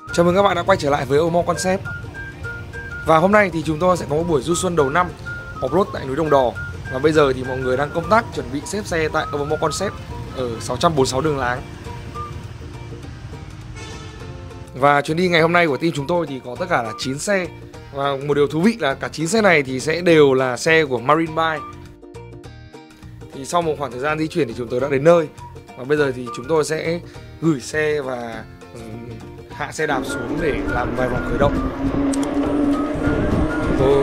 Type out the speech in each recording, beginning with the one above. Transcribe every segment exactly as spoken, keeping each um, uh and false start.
Chào mừng các bạn đã quay trở lại với Omo Concept. Và hôm nay thì chúng tôi sẽ có một buổi du xuân đầu năm off-road tại núi Đồng Đò. Và bây giờ thì mọi người đang công tác chuẩn bị xếp xe tại Omo Concept ở sáu trăm bốn mươi sáu Đường Láng. Và chuyến đi ngày hôm nay của team chúng tôi thì có tất cả là chín xe. Và một điều thú vị là cả chín xe này thì sẽ đều là xe của Marine Bike. Thì sau một khoảng thời gian di chuyển thì chúng tôi đã đến nơi. Và bây giờ thì chúng tôi sẽ gửi xe và hạ xe đạp xuống để làm vài vòng khởi động. Tôi...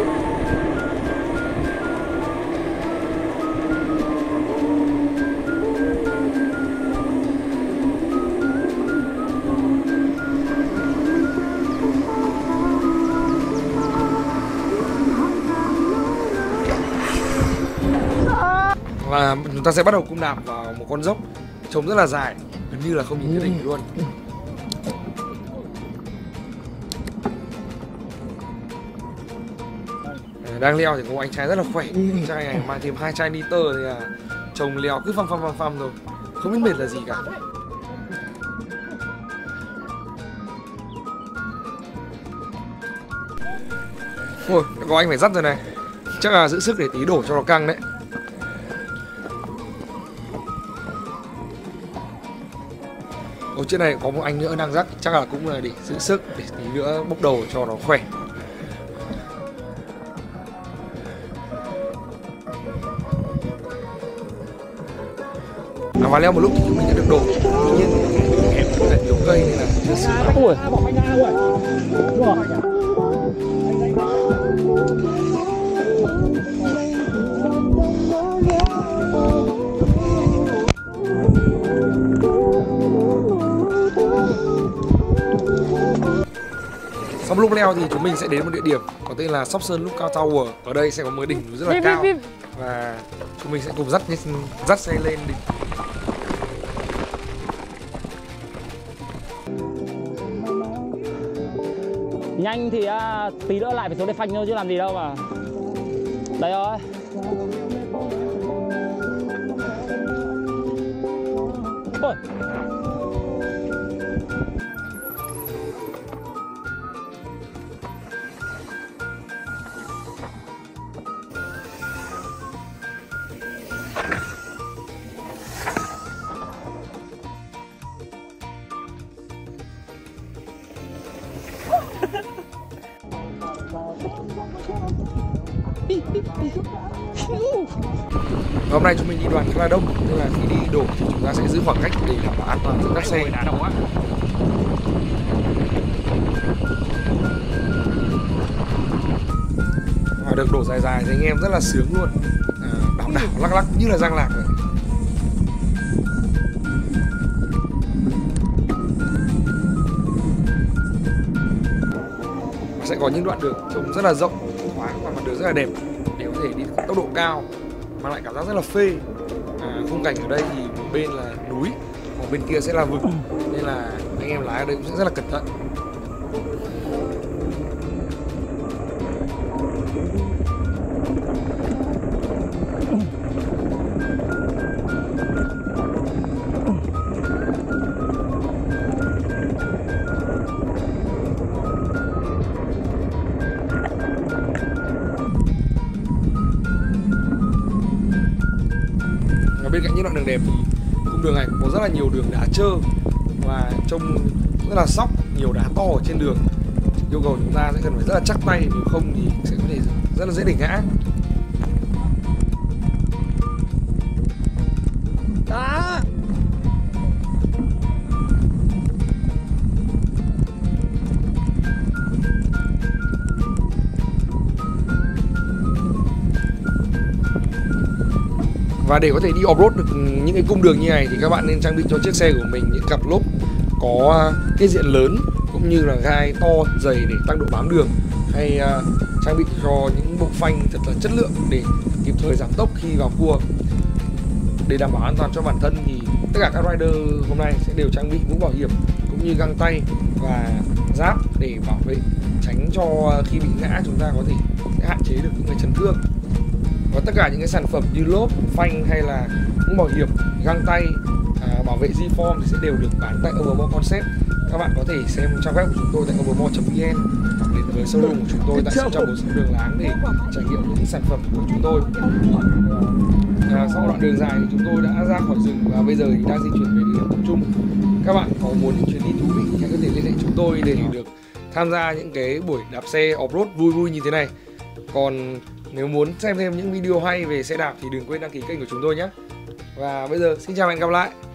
Và chúng ta sẽ bắt đầu cung đạp vào một con dốc trông rất là dài, gần như là không nhìn thấy đỉnh luôn. Đang leo thì có anh trai rất là khỏe, anh trai này mang thêm hai chai niter thì là chồng leo cứ phăm phăm phăm phăm rồi, không biết mệt là gì cả. Ôi, có anh phải dắt rồi này, chắc là giữ sức để tí đổ cho nó căng đấy. Ôi, trên này có một anh nữa đang dắt, chắc là cũng là để giữ sức để tí nữa bốc đầu cho nó khỏe. À, và leo một lúc thì chúng mình đã được đổ, tuy nhiên hẹp rất nhiều cây nên là chưa xử lắm. Ui. Sau lúc leo thì chúng mình sẽ đến một địa điểm có tên là Sóc Sơn Lookout Tower. Ở đây sẽ có một đỉnh núi rất là cao và chúng mình sẽ cùng dắt dắt xe lên đỉnh. Nhanh thì à, tí nữa lại phải xuống đây phanh thôi chứ làm gì đâu mà. Đây rồi. Ôi. Hôm nay chúng mình đi đoàn khá là đông, nên là khi đi đổ thì chúng ta sẽ giữ khoảng cách để đảm bảo an toàn giữa các xe. Và được đổ dài dài thì anh em rất là sướng luôn, à, đảo đảo lắc lắc như là giang lạc vậy. Sẽ có những đoạn đường trông rất là rộng, thoáng và mặt đường rất là đẹp để có thể đi tốc độ cao, mang lại cảm giác rất là phê. À, khung cảnh ở đây thì một bên là núi, còn bên kia sẽ là vực, nên là anh em lái ở đây cũng sẽ rất là cẩn thận. Bên cạnh những đoạn đường đẹp thì cung đường này cũng có rất là nhiều đường đá trơ và trông rất là sóc, nhiều đá to ở trên đường. Yêu cầu chúng ta sẽ cần phải rất là chắc tay, nếu không thì sẽ có thể rất là dễ để ngã. Đó. Và để có thể đi off-road được những cái cung đường như này thì các bạn nên trang bị cho chiếc xe của mình những cặp lốp có cái diện lớn cũng như là gai to dày để tăng độ bám đường, hay uh, trang bị cho những bộ phanh thật là chất lượng để kịp thời giảm tốc khi vào cua. Để đảm bảo an toàn cho bản thân thì tất cả các rider hôm nay sẽ đều trang bị mũ bảo hiểm cũng như găng tay và giáp để bảo vệ, tránh cho khi bị ngã chúng ta có thể hạn chế được những cái chấn thương. Và tất cả những cái sản phẩm như lốp, phanh hay là mũ bảo hiểm, găng tay, à, bảo vệ G-Form thì sẽ đều được bán tại Omo Concept. các bạn có thể xem trang web của chúng tôi tại overmall chấm vn, đến với showroom của chúng tôi tại sáu trăm bốn mươi đường Láng để trải nghiệm những sản phẩm của chúng tôi. À, sau đoạn đường dài thì chúng tôi đã ra khỏi rừng và bây giờ thì đang di chuyển về địa điểm tập trung. Các bạn có muốn những chuyến đi thú vị hãy có thể liên hệ chúng tôi để được tham gia những cái buổi đạp xe off-road vui vui như thế này. Còn nếu muốn xem thêm những video hay về xe đạp thì đừng quên đăng ký kênh của chúng tôi nhé. Và bây giờ xin chào và hẹn gặp lại.